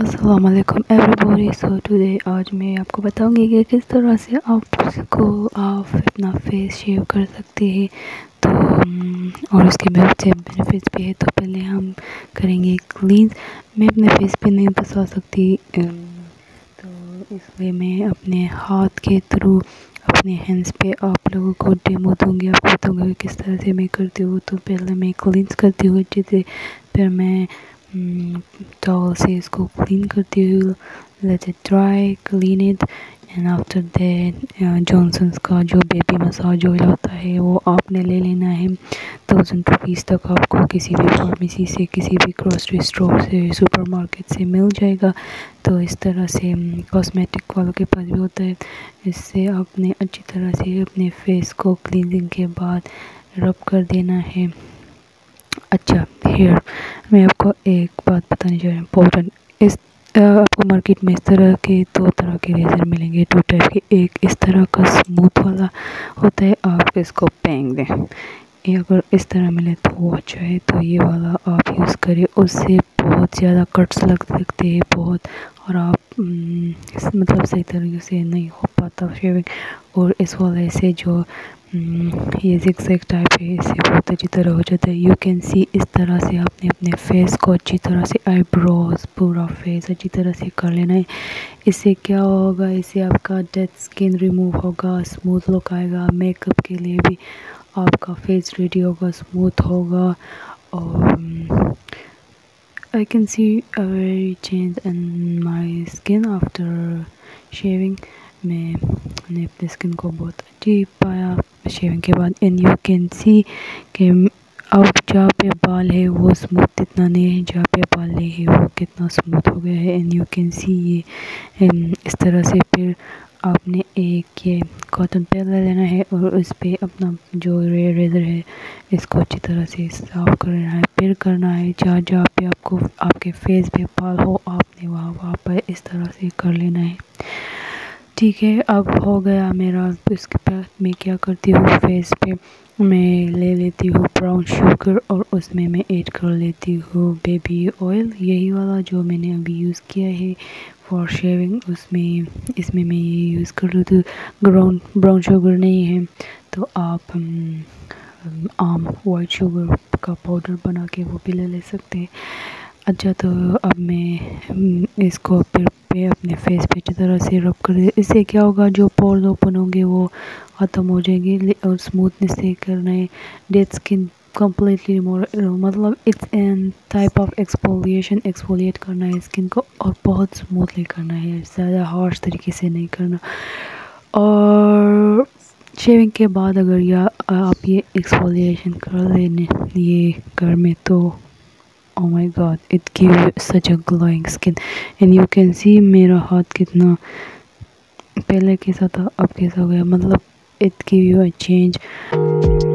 अस्सलाम वालेकुम everybody. So today आज मैं आपको बताऊंगी कि किस तरह से आप अपना फेस शेव कर सकते हैं। तो और उसके बहुत से बेनिफिट्स भी है। तो पहले हम करेंगे क्लींस। मैं अपने फेस पे नहीं बता सकती, तो इसलिए मैं अपने हाथ के थ्रू अपने हैंड्स पे आप लोगों को डेमो दूँगी, आपको बताऊँगी किस तरह से मैं करती हूँ। तो पहले मैं क्लींस करती हूँ अच्छे से, फिर मैं टॉवल से इसको क्लीन करती हूँ, let it dry, clean it and after that Johnson's का जो बेबी मसाज ऑयल होता है वो आपने ले लेना है। 1000 रुपीज़ तक आपको किसी भी फार्मेसी से, किसी भी ग्रोसरी स्टोर से, सुपरमार्केट से मिल जाएगा। तो इस तरह से कॉस्मेटिक वालों के पास भी होता है। इससे आपने अच्छी तरह से अपने फेस को क्लीनिंग के बाद रब कर देना है। अच्छा, हेयर मैं आपको एक बात बतानी चाह रही हूँ इम्पोर्टेंट। आपको मार्केट में इस तरह के 2 तरह के रेज़र मिलेंगे, 2 टाइप के। एक इस तरह का स्मूथ वाला होता है, आप इसको फेंक दें। ये अगर इस तरह मिले तो वो अच्छा है, तो ये वाला आप यूज़ करें। उससे बहुत ज़्यादा कट्स लग सकते हैं बहुत, और आप मतलब सही तरीके से नहीं हो पाता शेविंग। और इस वाले से जो ये ज़िगज़ैग टाइप है, इससे बहुत अच्छी तरह हो जाता है। यू कैन सी इस तरह से आपने अपने फेस को अच्छी तरह से, आईब्रोज, पूरा फेस अच्छी तरह से कर लेना है। इससे क्या होगा, इससे आपका डेड स्किन रिमूव होगा, स्मूथ लुक आएगा। मेकअप के लिए भी आपका फेस रेडी होगा, स्मूथ होगा। और I can see a very change in my skin after shaving. मैंने अपने स्किन को बहुत अच्छी पाया शेविंग के बाद। एंड यू कैन सी कि अब जहाँ पे बाल है वो स्मूथ इतना नहीं है, जहाँ पे बाल नहीं है वो कितना स्मूथ हो गया है। एंड यू कैन सी ये इस तरह से। फिर आपने एक ये कॉटन पैड ले लेना है और उस पर अपना जो रेज़र है इसको अच्छी तरह से साफ करना है। फिर करना है जहाँ जहाँ पे आपको आपके फेस पे बाल हो, आपने वहाँ पर इस तरह से कर लेना है। ठीक है, अब हो गया मेरा। इसके बाद मैं क्या करती हूँ, फेस पे मैं ले लेती हूँ ब्राउन शुगर और उसमें मैं ऐड कर लेती हूँ बेबी ऑयल, यही वाला जो मैंने अभी यूज़ किया है फॉर शेविंग। इसमें मैं ये यूज़ कर रही हूँ। ब्राउन शुगर नहीं है तो आप आम वाइट शुगर का पाउडर बना के वो भी ले सकते हैं। अच्छा, तो अब मैं इसको फिर अपने फेस पे अच्छी तरह से रब कर दे। इससे क्या होगा, जो पोर्स ओपन होंगे वो ख़त्म हो जाएंगे और स्मूथनेस से करना है। डेड स्किन कम्प्लीटली मतलब it's an type of exfoliate करना है स्किन को, और बहुत स्मूथली करना है, ज़्यादा हार्श तरीके से नहीं करना। और शेविंग के बाद अगर आप ये एक्सफोलिएशन कर लेने ये घर में, तो oh my god, it gives such a glowing skin and you can see मेरा हाथ कितना पहले कैसा था अब कैसा हो गया, मतलब it give you a change।